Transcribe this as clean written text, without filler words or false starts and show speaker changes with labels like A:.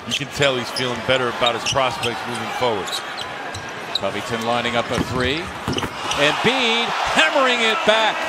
A: you can tell he's feeling better about his prospects moving forward.
B: Covington lining up a three. Embiid hammering it back.